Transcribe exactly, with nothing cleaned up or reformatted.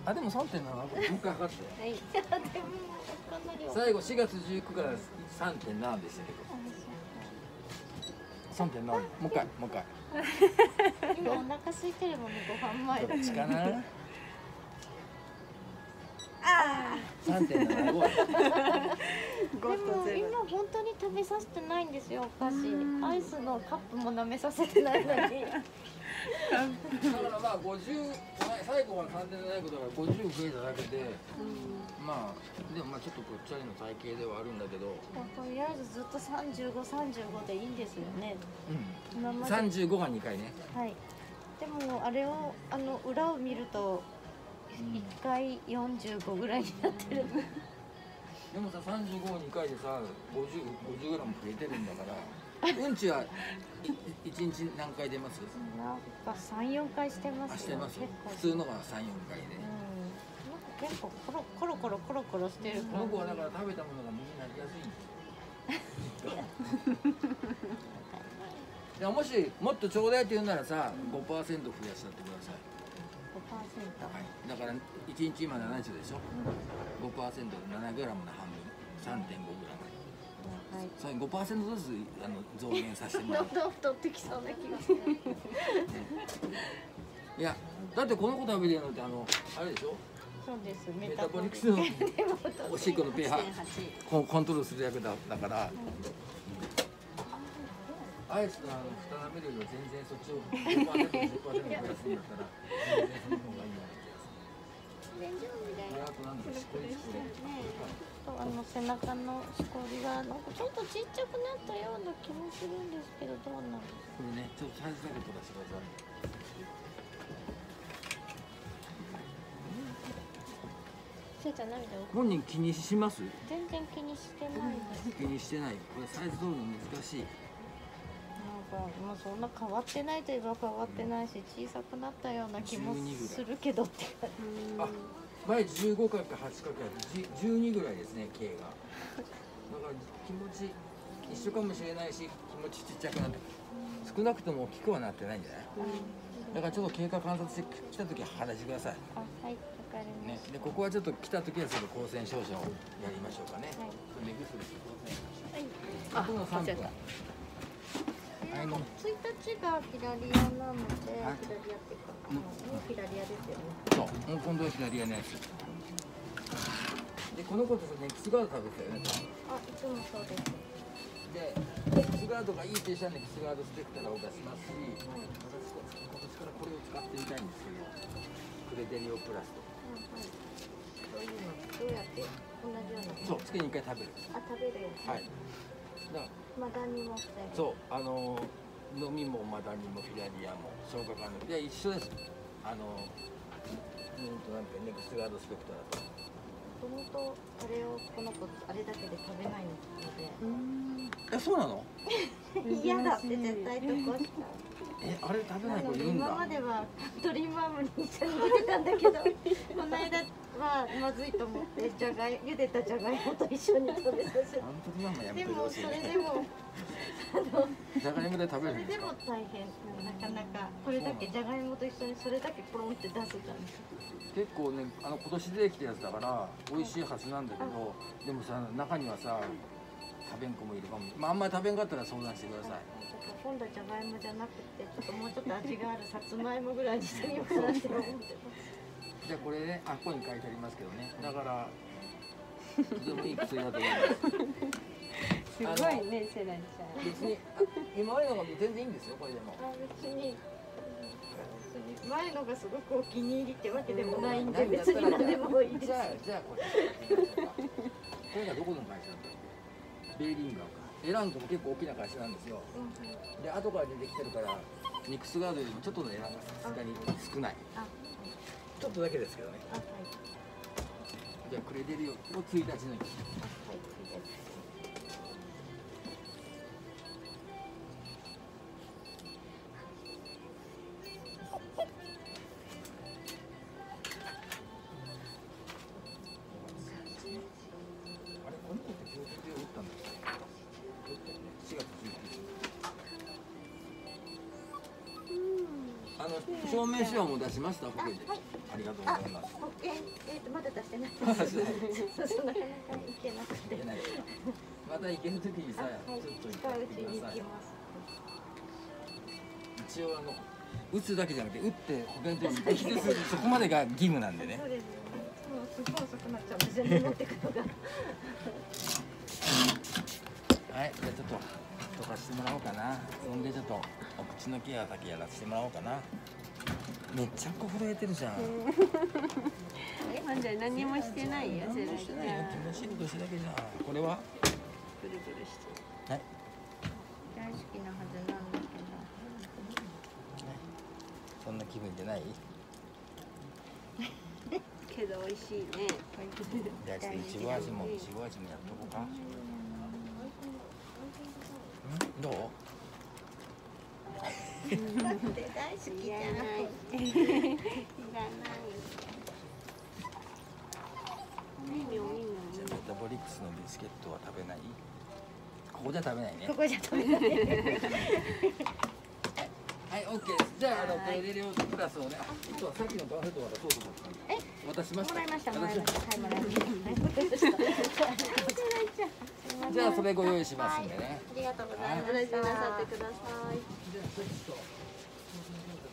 あ、でもさんてんなな、もう一回測って。 はい。 最後しがつじゅうくからさんてんななでしたけど。さんてんなな、もう一回、もう一回。 今お腹空いてるもんね、ご飯前。 どっちかな。 ああ。 さんてんななご。でも今本当に食べさせてないんですよ、お菓子。アイスのカップも舐めさせてないのに。 だからまあごじゅう、最後はさんてんななごだからごじゅう増えただけで、まあでもまあちょっとぽっちゃりの体型ではあるんだけど、 とりあえずずっとさんじゅうご、さんじゅうごでいいんですよね。 うん。さんじゅうごがにかいね。 はい。でもあれをあの裏を見るといっかいよんじゅうごぐらいになってる。 でもさ、さんじゅうごをにかいでさ、ごじゅう、ごじゅうグラム増えてるんだから。うんちはいちにち何回出ます？ なんかさん、よんかいしてますよ。 してます。普通のがさん、よんかいで。うん。 なんか結構コロコロコロコロコロしてるから。 この子はだから食べたものが身になりやすいんですよ。いや、もしもっとちょうだいって言うならさ、ごパーセント増やしちゃってください。 ごパーセント。 はい。だからいちにち今ななじゅうでしょ。ごパーセントでななグラムの半分、さんてんごグラム。はい、それ ごパーセント ずつあの増減させてもらう。 どんどん太ってきそうな気がする。 いや、だってこの子食べてるのってあのあれでしょ。 そうです。 メタボリックスのおしっこの ペーハー コンコントロールする役だだから。うん、アイスのあの蓋舐めるより全然そっちを ごパーセント、じゅっパーセント 増やすんだったら全然その方がいいような気がする。 大丈夫だよ。 あとなんだろう、しこりしこり。 あの背中のしこりがなんかちょっとちっちゃくなったような気もするんですけど、どうなんですか。 これね、ちょっとサイズだけ取らせてください。 せいちゃん涙を。 本人気にします？ 全然気にしてないです。 気にしてない。これサイズ取るの難しい。 なんかもうそんな変わってないといえば変わってないし、小さくなったような気もするけどって感じ。 あ、前じゅうごかけるはちかけるじゅうにぐらいですね、径が。だから気持ち一緒かもしれないし、気持ちちっちゃくなって、少なくとも大きくはなってないんじゃない？だからちょっと経過観察してきた時は話してください。 あ、はい、わかりました。 ね、でここはちょっと来た時はその光線照射をやりましょうかね。はい。目薬して光線。あ、このさんぷん。 あのついたちが左屋なので、左屋っていうか、あの左屋ですよね。 そう、もう今度は左屋のやつ。で、この子とネックスガード食べてたよね。 あ、いつもそうです。 で、ネックスガードがいいってしたらネックスガードスペクタラを出しますし、はい、私今年からこれを使ってみたいんですけど、クレデリオプラスと。はい。 そういうのどうやって同じような。 そう、月にいっかい食べる。 あ、食べるよ。はい。だからマダニも防ぐ。そう、あの飲みもマダニもフィラリアも消化管のいや一緒です。あのうんとなんかネクストガードスペクトラと。 もともとあれをこの子あれだけで食べないので。 うん。え、そうなの？ 嫌だって絶対とこした。 え、あれ食べない子いるんだ。 今まではドリームマームに一緒に出てたんだけど、この間はまずいと思ってじゃがい茹でたじゃがいもと一緒に食べさせて。でもそれでもあのじゃがいもで食べるんですか？ それでも大変、なかなかこれだけじゃがいもと一緒にそれだけポロンって出せたんです。 結構ね、あの今年出てきたやつだから美味しいはずなんだけど、でもさ中にはさ食べん子もいるかも。まああんまり食べんかったら相談してください。 今度はじゃがいもじゃなくてちょっともうちょっと味があるさつまいもぐらいにしてみようかなって思ってます。 じゃあこれね、あ、ここに書いてありますけどね。だからとてもいい薬だと思います。 すごいね、セラちゃん。 別に今までのが全然いいんですよ、これでも。 あ、別に前のがすごくお気に入りってわけでもないんで、別に何でもいいです。 じゃあじゃあこれ。これがどこの会社なんだっけ？ベイリンガーか。エランコも結構大きな会社なんですよ。で後から出てきてるからニクスガードよりもちょっとのエランがさすがに少ない。ちょっとだけですけどね。あ、はい。じゃあクレデリオをついたちの日。はい。あれこの子って病気で打ったんだっけ？しがつじゅうくにち。あの証明書はもう出しました保険で。 ありがとうございます。 保険えっとまだ出してないですそうそうなかなか行けなくていけないまた行ける時にさ、 はい、 ちょっと近いうちに行ってください。 行きます一応あの打つだけじゃなくて打って保険と適切するそこまでが義務なんでね。 そうですね。もうすごい遅くなっちゃうんですよね持ってくのがはい、じゃあちょっと溶かしてもらおうかな。そんでちょっとお口のケアだけやらせてもらおうかな。めっちゃこ震えてるじゃん。 まだ何もしてないよ、セラちしてないよ。 ゃん。 気持ちいいことしただけじゃん。これは？ ぐるぐるして。 はい。 大好きなはずなんだけそんな気分じゃない？ けど美味しいね。 じゃあちょっといちご味もいちご味もやっとこうか。うん？どう？ だって大好きじゃないいらない。いらない。みみょみみょ。 じゃあメタボリックスのビスケットは食べない？ここじゃ食べないね。 ここじゃ食べないはい、オッケー。じゃあ、あの、これで量プラスをね、あ、実はさっきのバーフェットはそうと思ったんで。 え、 渡しました。 もらいましたもらい私ましたはいもらいましたじゃあ、それご用意しますんでね。 ありがとうございまお話ししたなさってください。 じゃあ、ちょっと。